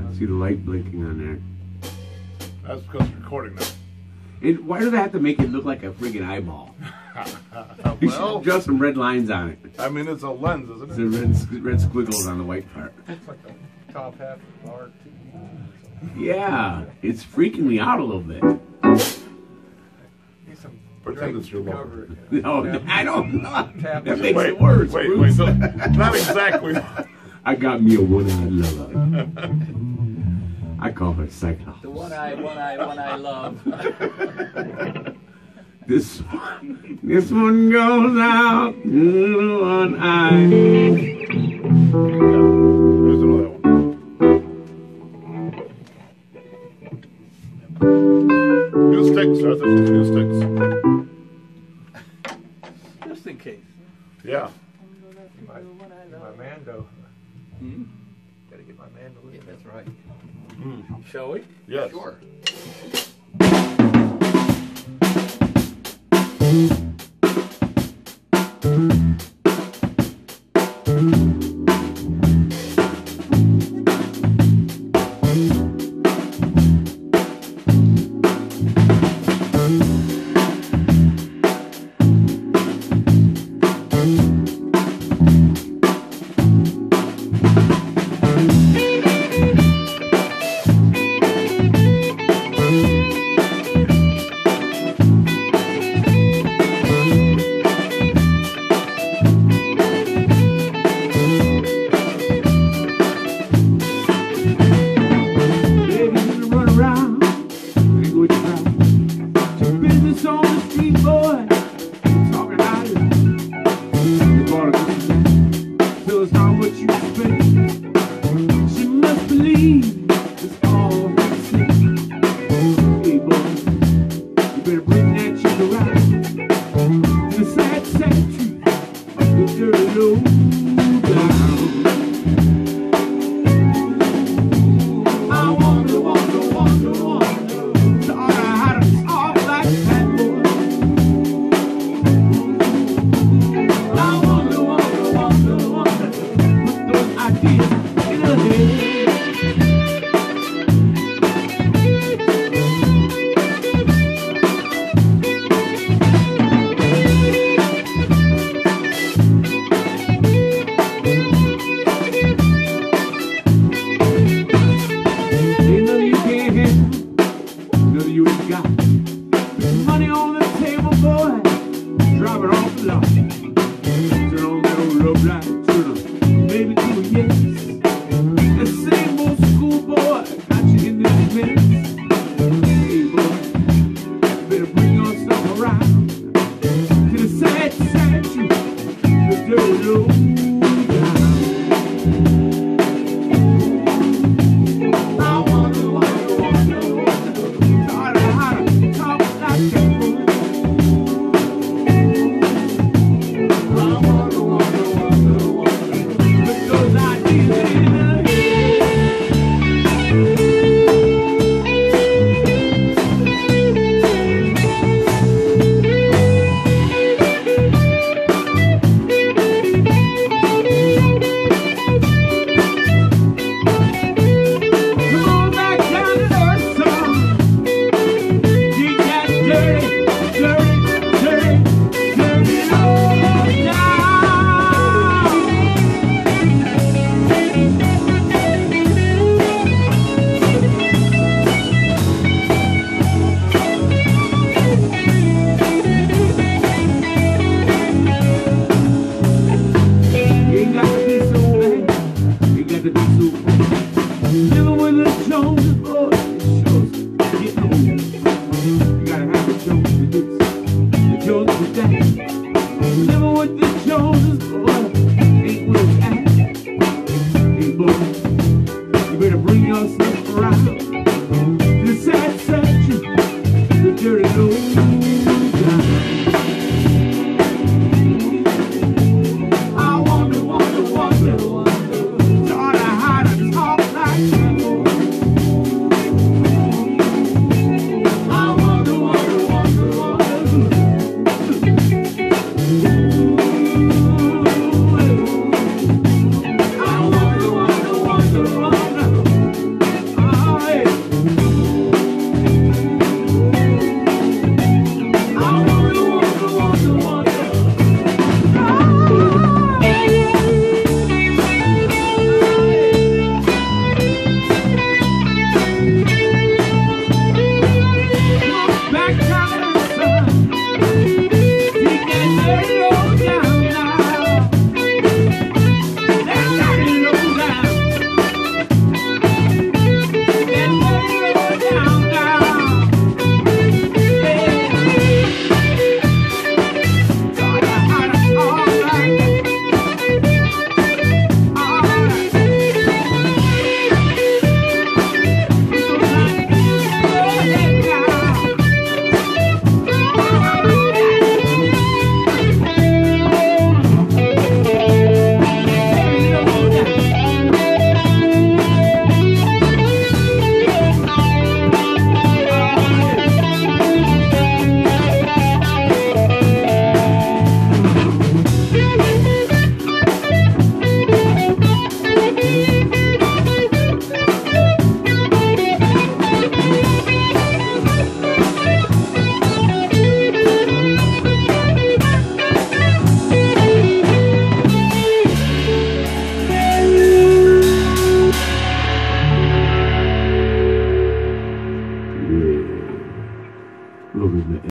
See the light blinking on there. That's because it's recording now. And why do they have to make it look like a friggin' eyeball? You should Well, draw some red lines on it. I mean, it's a lens, isn't It's it? the red squiggles on the white part. It's like a top half of our TV. Yeah, it's freaking me out a little bit. Need some Pretend drapes it's your to logo. cover it. No, I don't know. Tap. That makes Wait, it worse. wait, Bruce. not exactly. I got me a one-eyed lover. I call her Cyclops. The one eye love. This one goes out to the one eye. There's another one. New sticks, Arthur. New sticks. Just in case. Yeah. My Mando. Hmm? Gotta get my mandolin. Yeah, that's right. Mm. Shall we? Yes. Sure. Bring yourself around.